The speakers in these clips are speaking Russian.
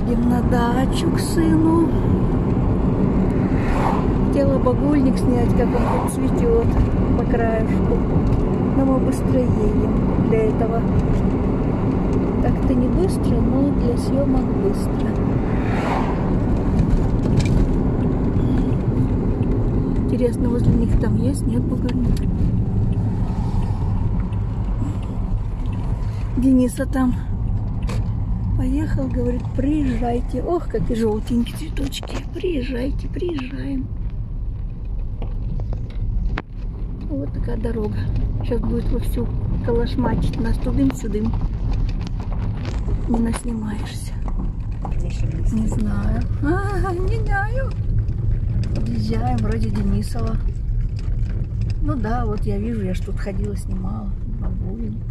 Едем на дачу к сыну. Хотела багульник снять, как он тут цветет по краешку. Но мы быстро едем для этого. Так-то не быстро, но для съемок быстро. Интересно, возле них там есть? Нет багульника? Дениса там поехал, говорит, приезжайте. Ох, какие желтенькие цветочки. Приезжайте, приезжаем. Вот такая дорога. Сейчас будет вовсю калашматить нас тудым-сюдым. Не наснимаешься. Не знаю. Не знаю. Подъезжаем, вроде Денисова. Ну да, вот я вижу, я ж тут ходила, снимала. Бабулин.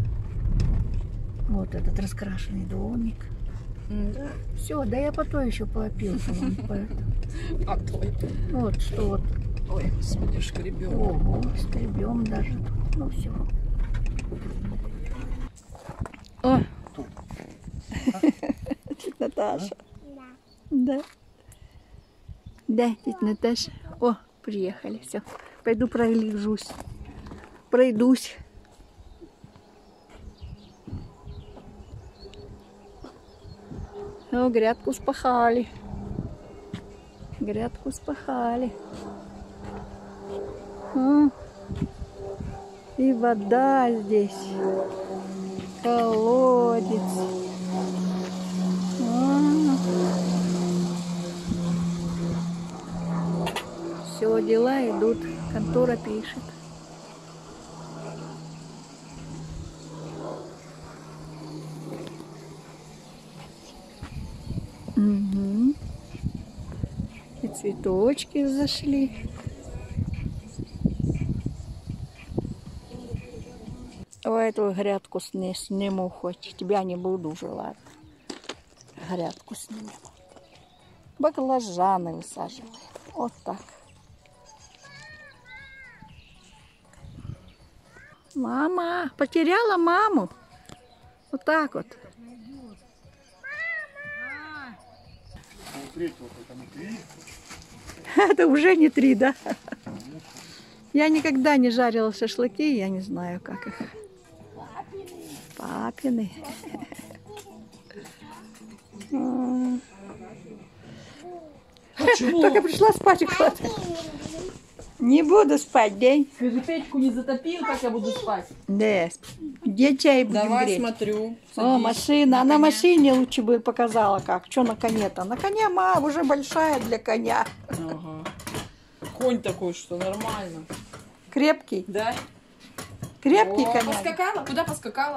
Вот этот раскрашенный домик. Да. Все, да я по той еще попила. А той? Вот что вот. Ой, господи, шкребем. Ого, скребем даже. Ну все. О! Тетя Наташа. Да. Да, тетя Наташа. О, приехали, все. Пойду пройдусь. Пройдусь. О, грядку спахали. Грядку спахали. И вода здесь. Колодец. Все, дела идут. Контора пишет. Угу. И цветочки зашли. Ой, эту грядку сниму хоть. Тебя не буду уже, ладно. Грядку снимем. Баклажаны высаживаем. Вот так. Мама! Потеряла маму. Вот так вот. Это уже не 3, да? Я никогда не жарила шашлыки, я не знаю, как их. Папины. Только пришла спать и хватит. Не буду спать, день. Скажи, печку не затопил, как я буду спать? Да. Где чай будем Давай, греть? смотрю. О, машина. А на машине лучше бы показала как. Что на коне-то? На коне уже большая для коня. Ага. Конь такой, что нормально. Крепкий? Да. Крепкий О, коня. поскакала? Куда поскакала?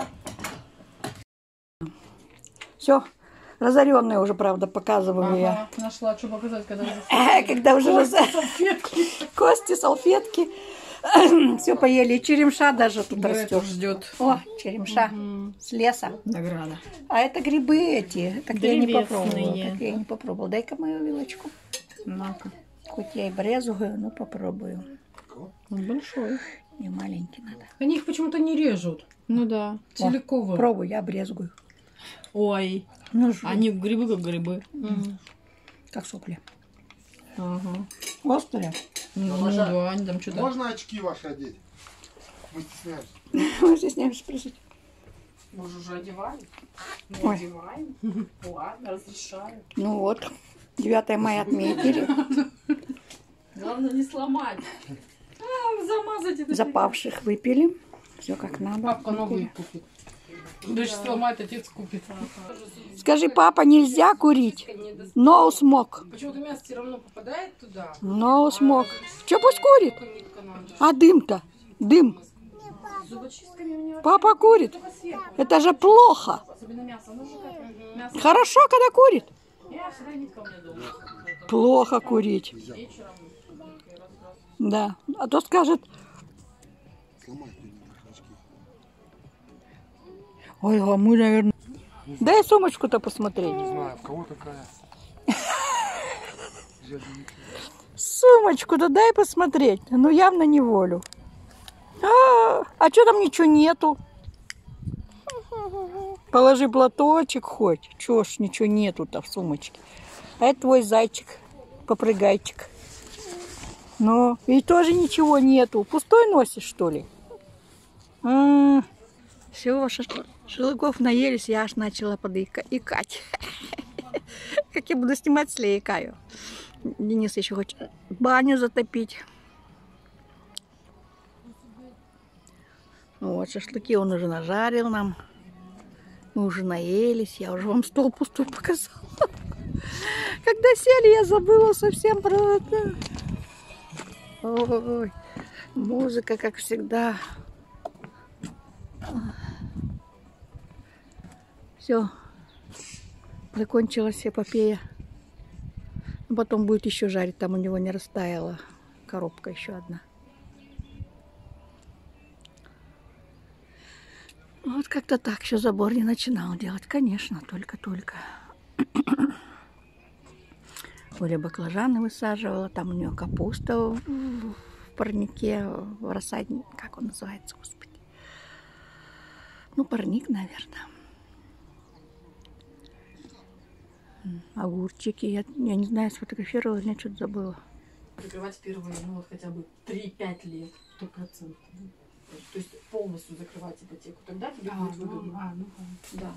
Все. Разоренные уже, правда, показываю я. Нашла, что показать, когда уже... Когда уже салфетки. Кости, салфетки. Все поели. И черемша даже тут растет. Ждет. О, черемша с леса. Награда. А это грибы эти. Так я не попробовала. Древесные. Так я не попробовала. Дай-ка мою вилочку. На-ка. Хоть я и брезгую, но попробую. Он большой. Не маленький надо. Они их почему-то не режут. Ну да. Целиковые. Пробуй, я брезгую. Ой. Ну, они грибы как грибы. как сопли. Ага. Острые. Ну да, они там что-то... Можно очки ваши одеть? Мы стесняемся. Мы стесняемся спросить. Мы же уже одевали. Мы Ой. одеваем. Ладно, разрешаю. Ну вот, 9 мая отметили. Главное не сломать. Замазать это. Запавших выпили. Все как надо. Папка новый купит. Дочь сломает, отец купит. Скажи, папа, нельзя курить? No smoke. Почему-то мясо все равно попадает туда. No smoke. Че пусть курит? А дым-то? Дым. Папа курит. Это же плохо. Хорошо, когда курит. Плохо курить. Да. А то скажет... Ой, а мы, наверное... Дай сумочку-то посмотреть. Не знаю, в кого такая. Сумочку-то дай посмотреть. Ну, явно не волю. А что там ничего нету? Положи платочек хоть. Чё ж, ничего нету-то в сумочке. А это твой зайчик, попрыгайчик. Ну, и тоже ничего нету. Пустой носишь, что ли? Все, шашлыков наелись, я аж начала икать. Как я буду снимать, если я икаю. Денис еще хочет баню затопить. Вот, шашлыки он уже нажарил нам. Мы уже наелись, я уже вам стол пустой показала. Когда сели, я забыла совсем про это. Ой, музыка, как всегда. Все, закончилась эпопея. Потом будет еще жарить, там у него не растаяла коробка еще одна. Вот как-то так, еще забор не начинал делать, конечно, только-только. Оля баклажаны высаживала, там у нее капуста в парнике, в рассаднике, как он называется, господи. Ну, парник, наверное. Огурчики, я не знаю, сфотографировала, я что-то забыла. Закрывать первые, ну вот хотя бы 3-5 лет, 100%. То есть полностью закрывать ипотеку. Тогда тебе будет выгодно. Да.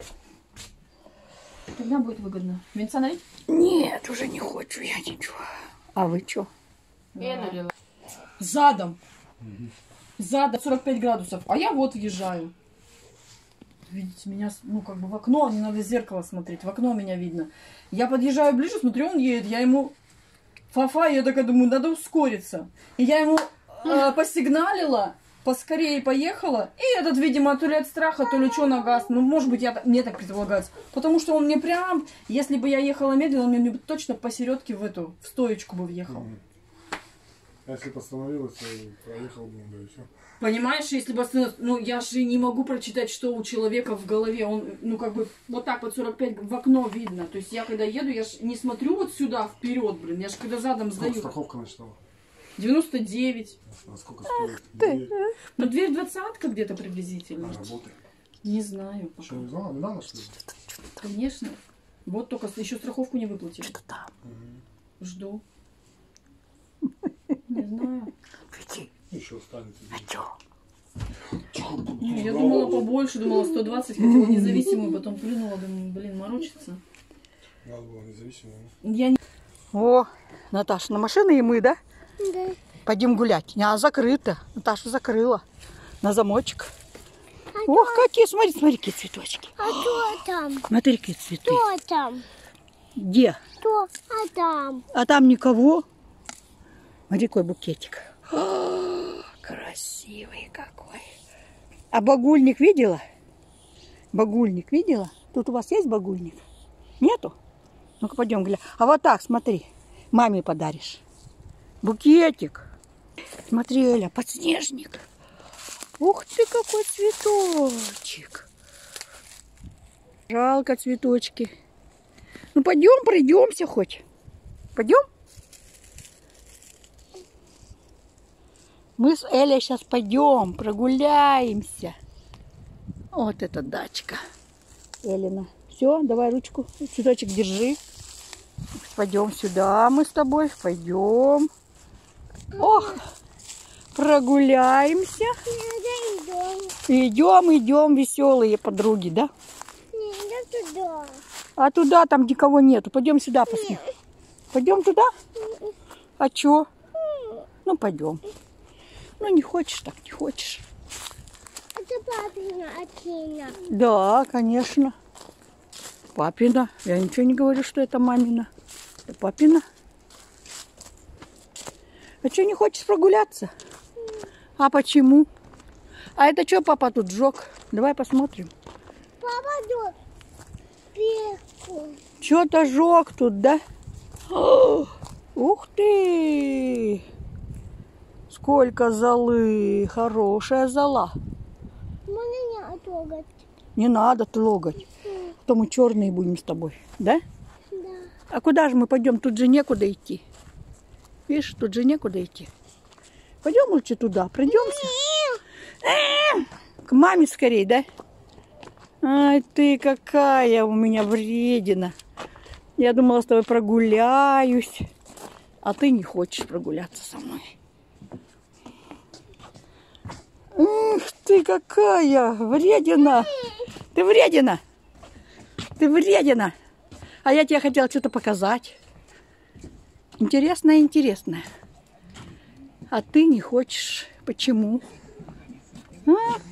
Тогда будет выгодно. Венца налить? Нет, уже не хочу я ничего. А вы что? Я налила. Задом. Задом 45 градусов. А я вот въезжаю. Видите, меня, ну, как бы в окно, не надо в зеркало смотреть. В окно меня видно. Я подъезжаю ближе, смотрю, он едет. Я ему... Фафа, я такая думаю, надо ускориться. И я ему посигналила, поскорее поехала. И этот, видимо, то ли от страха, то ли что на газ. Ну, может быть, мне так предполагается. Потому что он мне прям, если бы я ехала медленно, он мне точно посередке в стоечку бы въехал. А если бы остановилась, проехал бы, да и все. Понимаешь, если бы остановилась, ну, я же не могу прочитать, что у человека в голове. Он, ну, как бы, вот так вот 45 в окно видно. То есть я, когда еду, я же не смотрю вот сюда, вперед, блин. Я же когда задом сдаю. Страховка начала? 99. А сколько стоит? Ну, дверь 20-ка где-то приблизительно. Работает. Не знаю. Пока. Что, не знала? Не надо, что ли? Конечно. Вот только еще страховку не выплатили. Что там? Жду. Не знаю. Еще останется. А что? Я думала побольше, думала 120, хотела независимую, потом плюнула, думаю, блин, морочится. Надо было независимую. Я не... О, Наташа, на машины и мы, да? Да. Пойдем гулять. А, закрыто. Наташа закрыла. На замочек. Ох, какие, смотри, смотри, какие цветочки. А кто там? Смотри, какие цветы. Кто там? Где? Кто? А там? А там никого. Смотри, какой букетик. О, красивый какой. А багульник видела? Багульник видела? Тут у вас есть багульник? Нету? Ну-ка, пойдем глянь. А вот так, смотри. Маме подаришь. Букетик. Смотри, Эля, подснежник. Ух ты, какой цветочек. Жалко цветочки. Ну, пойдем, пройдемся хоть. Пойдем? Мы с Элей сейчас пойдем, прогуляемся. Вот эта дачка. Элина. Все, давай ручку. Цветочек держи. Пойдем сюда мы с тобой. Пойдем. Ох, прогуляемся. Идем, веселые подруги, да? Не туда. А туда там никого нету. Пойдем сюда посмотрим. Пойдем туда? А чё? Ну, пойдем. Ну, не хочешь, так не хочешь. Это папина Акина. Да, конечно. Папина. Я ничего не говорю, что это мамина. Это папина. А что, не хочешь прогуляться? А почему? А это что папа тут сжег? Давай посмотрим. Папа тут пирку. Что-то сжег тут, да? О, ух ты! Сколько золы! Хорошая зола. Можно не трогать? Не надо трогать. То мы черные будем с тобой, да? Да. А куда же мы пойдем? Тут же некуда идти. Видишь, тут же некуда идти. Пойдем лучше туда, пройдемся. К маме скорее, да? Ай, ты какая у меня вредина. Я думала, с тобой прогуляюсь. А ты не хочешь прогуляться со мной. Ух ты какая вредина. Ты вредина. Ты вредина. А я тебе хотела что-то показать. Интересное, интересное. А ты не хочешь. Почему? А?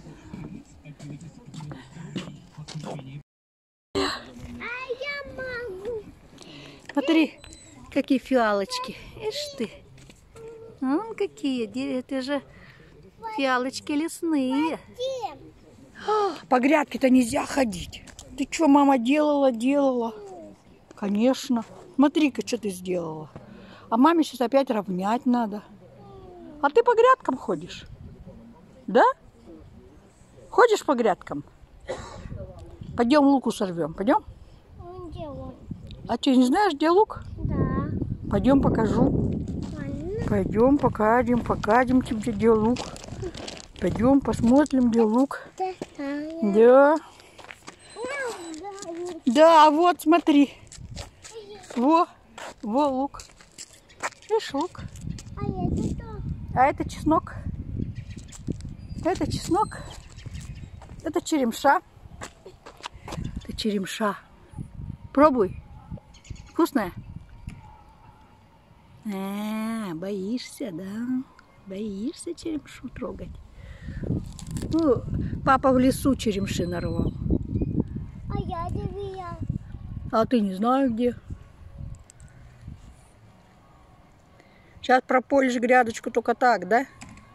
Смотри, какие фиалочки. Ишь ты. Вон какие. Это же фиалочки лесные. По грядке-то нельзя ходить. Ты что, мама, делала? Конечно. Смотри-ка, что ты сделала. А маме сейчас опять равнять надо. А ты по грядкам ходишь? Да? Ходишь по грядкам? Пойдем луку сорвем. Пойдем? Где он? А ты не знаешь, где лук? Да. Пойдем покажу. Ладно. Пойдем покажем тебе, где лук. Пойдем посмотрим, где лук. Да. Да, вот смотри. Во лук. Видишь, лук. А это что? А это чеснок. Это чеснок. Это черемша. Это черемша. Пробуй. Вкусная? Боишься, да? Боишься черемшу трогать? Ну, папа в лесу черемши нарвал. А я тебе. А ты не знаю где. Сейчас прополишь грядочку только так, да?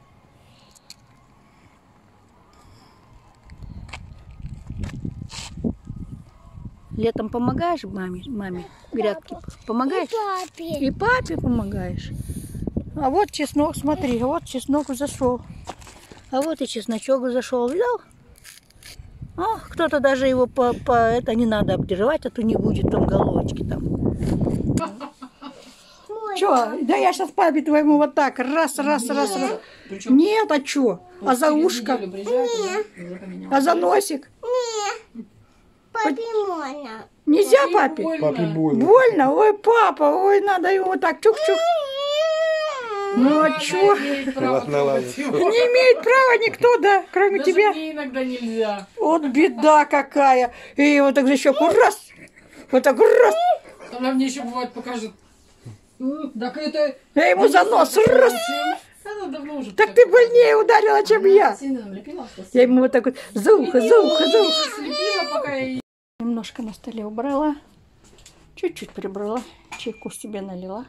Летом помогаешь маме грядки? Помогаешь? И папе. И папе помогаешь. А вот чеснок, смотри, вот чеснок зашел. А вот и чесночок зашел, видал? А, кто-то даже его это не надо обдирать, а то не будет там головочки там. Чё? Да я сейчас папе твоему вот так, раз. Нет, а чё? А за ушко? А за носик? Папе можно. Нельзя папе? Папе больно. Больно? Ой, папа, ой, надо ему вот так чук-чук. Ну а чё? Ладно. Не имеет права никто, да, кроме Даже тебя. мне иногда нельзя. Вот беда какая. И вот так за щеку раз. Вот так раз. Она мне еще бывает покажет. Так это... Я ему за нос раз. Она давно уже... Так ты больнее ударила, чем я. Сильно налепила, что Я ему вот так вот за ухо. слепила, пока я... Немножко на столе убрала. Чуть-чуть прибрала. Чайку себе налила.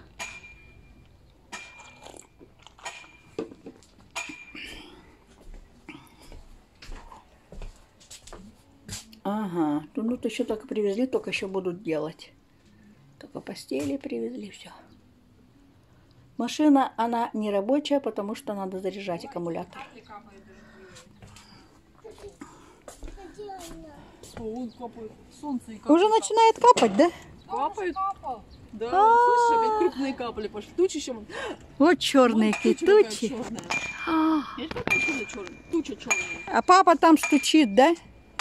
Ага, тут еще только привезли, только еще будут делать. Только постели привезли, все. Машина, она не рабочая, потому что надо заряжать аккумулятор. Солнце и Уже начинает капать, да? капает. Да, слышишь, опять крупные капли пошли. Тучи еще. Вот черные тучи. Туча черная. А папа там стучит, да?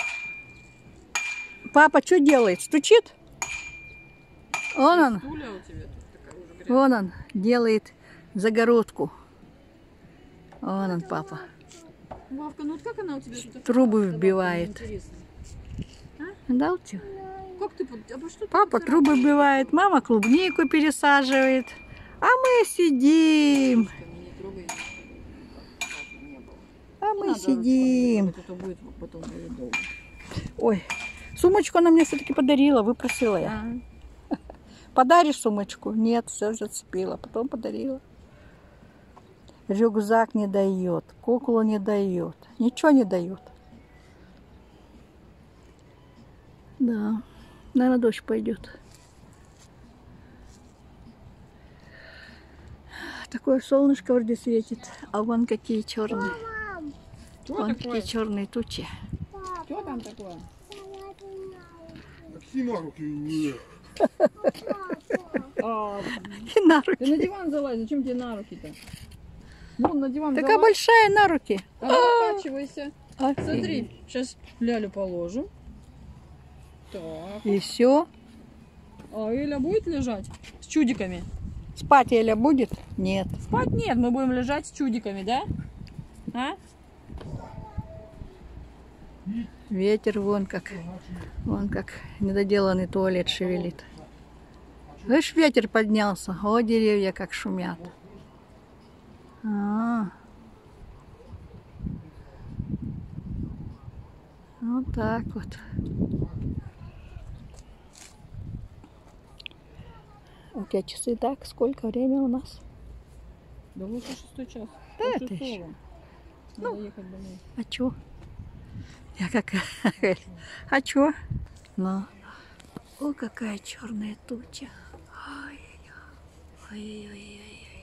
Папа что делает? Стучит? Вон он. Туля у тебя тут такая уже грязная. Вон он делает загородку. Вон он, папа. Вовка, ну вот как она у тебя тут? Трубы Давай, вбивает. интересно. Да, у тебя? Как ты... А что ты Папа трубы вбивает, мама клубнику пересаживает. А мы сидим. не трогай? Не было. А мы Надо сидим. Это будет потом будет долго. Ой, сумочку она мне все-таки подарила, выпросила я. Подаришь сумочку? Нет, все зацепила. Потом подарила. Рюкзак не дает, куклу не дает, ничего не дает. Да, наверное, дождь пойдет. Такое солнышко вроде светит, а вон какие черные. Вон какие черные тучи. Что там такое? Какие на руки не. И на руки. Ты на диван залазь, зачем тебе на руки-то? Вон на диван Такая залазь. большая на руки. Раскачивайся. Офигеть. Смотри, сейчас лялю положим. Так. И все. А Эля будет лежать с чудиками? Спать Эля будет? Нет. Спать нет, мы будем лежать с чудиками, да? А? Ветер вон как недоделанный туалет шевелит. Видишь, ветер поднялся. О, деревья как шумят. Вот так вот. У тебя часы так? Сколько время у нас? Да лучше 6 час. Да это Пол-шестого. еще. Надо ехать домой. А чё? Я какая? А чё? Ну. О, какая черная туча. Ой-ой-ой.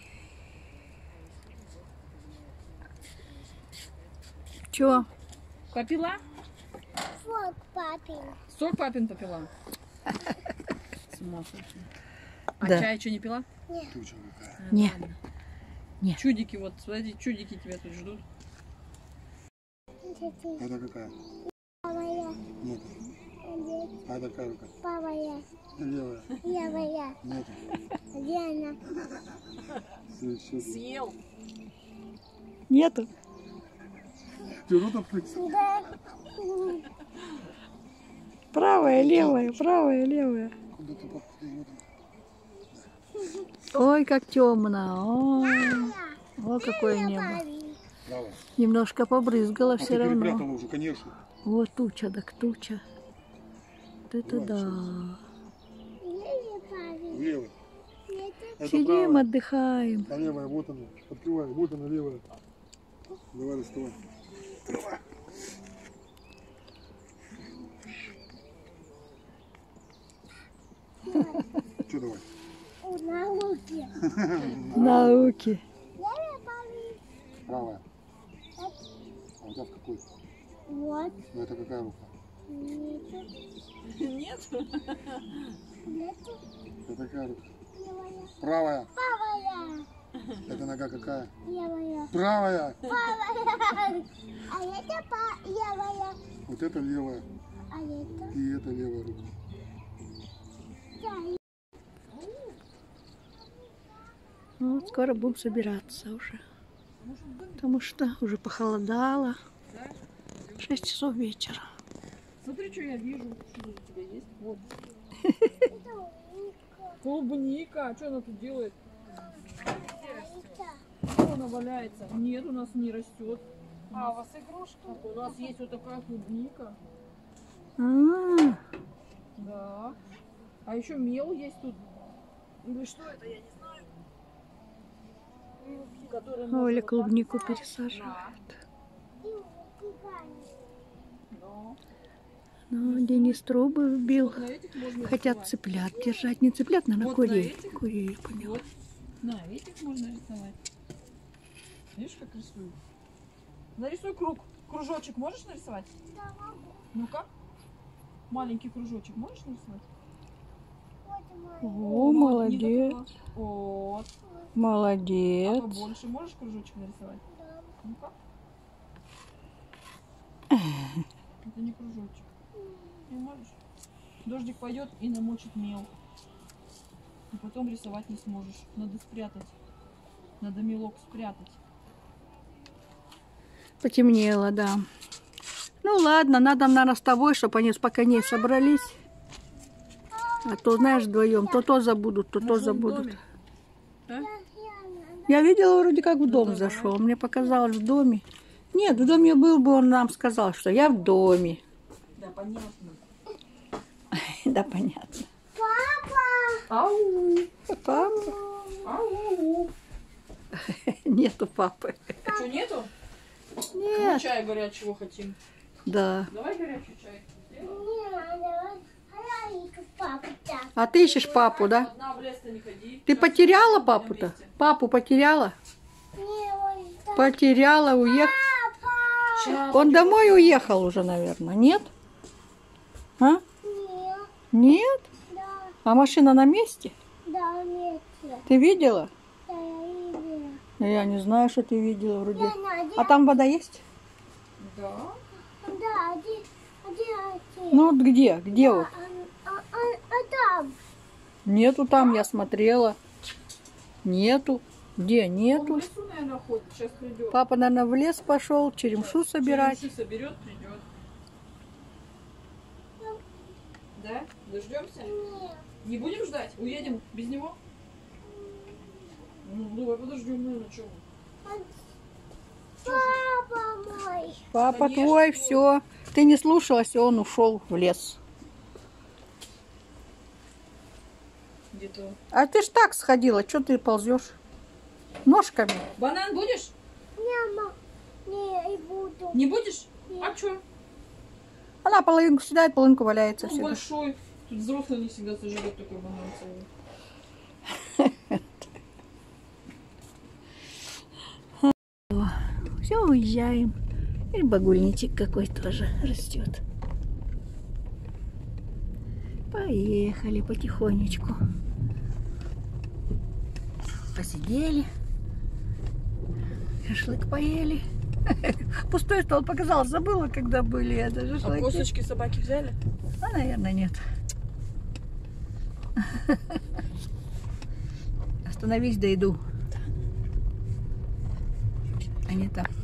Чё? Попила? Вот папин. Сок папин попила? С ума сойти. А Да. чай что, не пила? Туча какая. Не. Ладно. Не. Чудики, вот, смотри, чудики тебя тут ждут. Это какая? Правая. Нет. Нет. А это какая рука? Правая. Левая. Левая. Нет. Где она? Все, еще. Съел. Нету. Ты рот открыть? Да. Правая, левая, правая, левая. Куда ты подходишь? Ой, как темно. О, какое небо. Правая. Немножко побрызгало А все ты равно. перепрятала уже, конечно. Вот туча, так туча. Вот это да. Левая папин. Левая. Это Сидим, правая. отдыхаем. А левая, вот она. Открывай, вот она левая. Давай, доставай. Что давай? У науки. Науки. Левая папин. Правая. А у тебя в какой? Вот. Ну это какая рука? Нету. Нет? Нету. Это какая рука? Левая. Правая. Правая. Это нога какая? Левая. Правая. Правая. А это левая. Вот это левая. А это? И это левая рука. Да. Ну, вот скоро будем собираться уже. Потому что уже похолодало. 6 часов вечера. Смотри, что я вижу. Что у тебя есть? Вот. Это умка. Клубника. А что она тут делает? Это. Что она валяется? Нет, у нас не растет. А у вас игрушка? У нас есть вот такая клубника. А, Да. А еще мел есть тут. Или что это, я не знаю. Который можно Оля вот клубнику так- пересаживает. Да. Ну, Денис трубы вбил. Вот на этих можно Хотят рисовать. цыплят держать. Не цыплят, наверное, Вот на курей. этих? Курей, я поняла. Вот. На этих можно рисовать. Видишь, как рисую? Нарисуй круг. Кружочек можешь нарисовать? Ну-ка. Маленький кружочек можешь нарисовать? О, не молодец. допала. Вот. А Молодец. побольше можешь кружочек нарисовать? Ну-ка. Это не кружочек. Не можешь? Дождик пойдет и намочит мел. И потом рисовать не сможешь. Надо спрятать. Надо мелок спрятать. Потемнело, да. Ну ладно, надо, наверное, с тобой, чтобы они спокойнее собрались. А то, знаешь, вдвоем, то забудут, то Может, он в забудут. доме? А? Я видела, вроде как в дом давай. зашел. Мне показалось, в доме. Нет, в доме был бы, он нам сказал, что я в доме. Да, понятно. Да, понятно. Ау! Папа? Ау! Нету папы. Что, нету? Мы Нет. чая горячего хотим. Да. Давай горячий чай. А ты ищешь папу, да? Одна в лес-то не ходи. Ты потеряла папу-то? Папу потеряла? Потеряла, уехал. Он домой уехал уже, наверное. Нет? А? Нет? А машина на месте? Ты видела? Я не знаю, что ты видела вроде. А там вода есть? Да. Да, один Ну вот где? Где вот? там. Нету там, я смотрела. Нету. Где? Он в Нету. лесу, наверное, ходит. Сейчас придет. Папа, наверное, в лес пошел черемшу собирать. Черемши соберет, придет. Да? Дождемся? Нет. Не будем ждать? Уедем без него? Ну, давай подождем, наверное, чего? Папа мой. Папа Конечно. твой, все. Ты не слушалась, и он ушел в лес. Где-то. А ты ж так сходила, что ты ползешь? Ножками. Банан будешь? Мама. Не буду. Не будешь? Нет. А что? Она половинку съедает, половинку валяется Он всегда. большой. Тут взрослый не всегда сожрет такой банан целый. Все, уезжаем. И багульничек какой тоже растет. Поехали потихонечку. Посидели. Шашлык поели. Пустой стол показал, забыла, когда были это А шашлыки. косточки собаки взяли? А, наверное, нет. Остановись, дойду. А не там.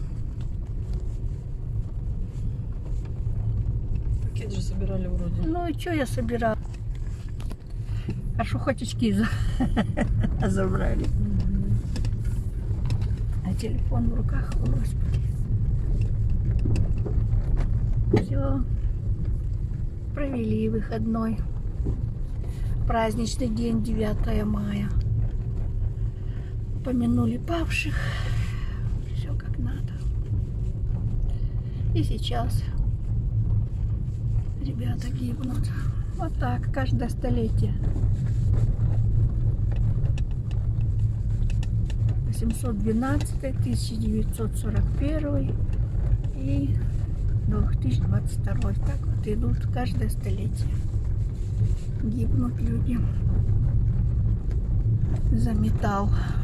Пакет же собирали вроде. Ну и что я собирала? Хорошо, хоть очки забрали. А телефон в руках, о, Господи. Все. Провели выходной. Праздничный день, 9 мая. Помянули павших. Все как надо. И сейчас ребята гибнут. Вот так, каждое столетие. 812, 1941 и 2022. Так вот идут каждое столетие. Гибнут люди за металл.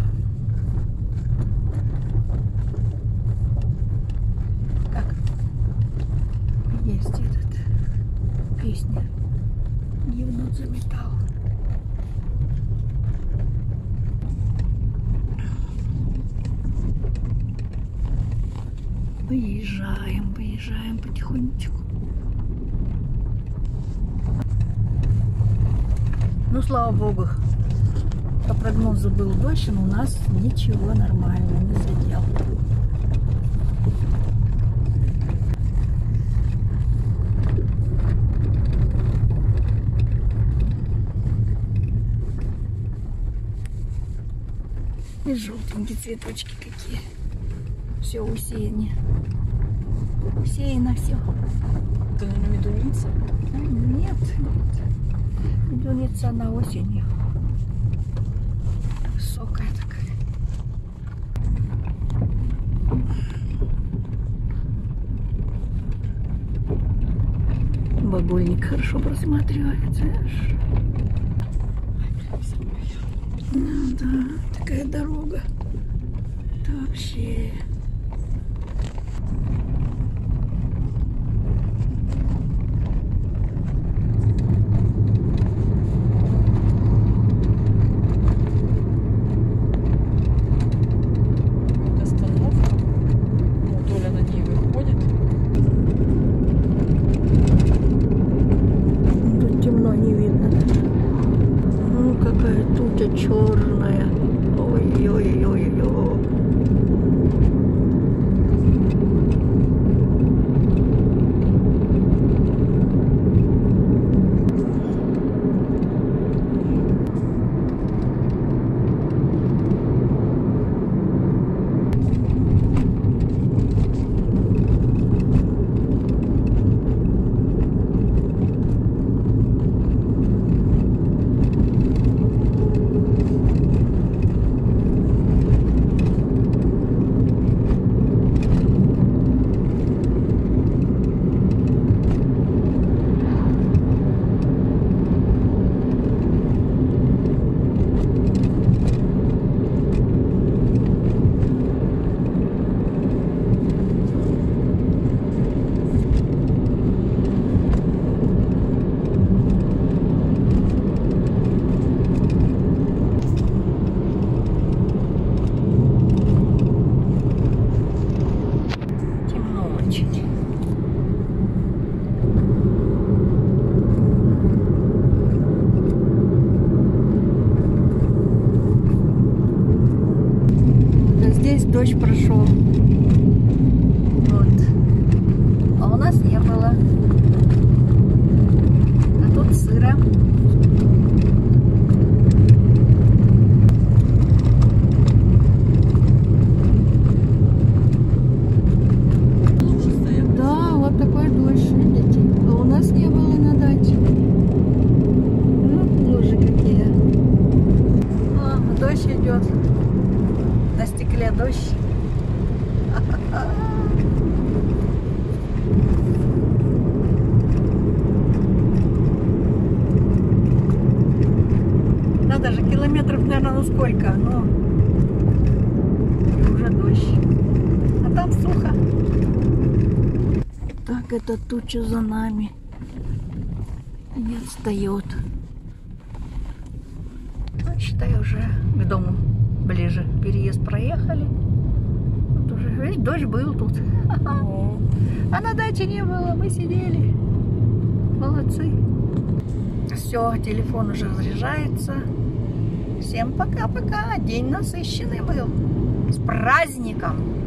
Как есть этот песня. Гибнут за металл. Выезжаем, выезжаем потихонечку. Ну, слава богу, по прогнозу был дождь, но у нас ничего, нормально, не задел. И желтенькие цветочки какие. Все усеяно. Усеяно все. Это не медуница? Нет, нет. Медуница на осенью. Высокая такая. Багульник хорошо просматривается. Ну да, такая дорога. Это вообще... Остановка. Ну, Толя на ней выходит. Тут темно, не видно даже. Ну, какая туча черная. Ой-ой-ой-ой-ой. дождь прошел. Вот. А у нас не было. А тут сыро. Да, вот такой дождь, видите? А у нас не было на даче. Лужи какие. Дождь идет. На стекле дождь. Надо же, километров, наверное, ну сколько, но уже дождь. А там сухо. Так, эта туча за нами не отстает. Ну, считай, уже к дому ближе. Переезд проехали. Вот уже, видишь, дождь был тут. А на даче не было, мы сидели. Молодцы. Все, телефон уже разряжается. Всем пока-пока. День насыщенный был. С праздником!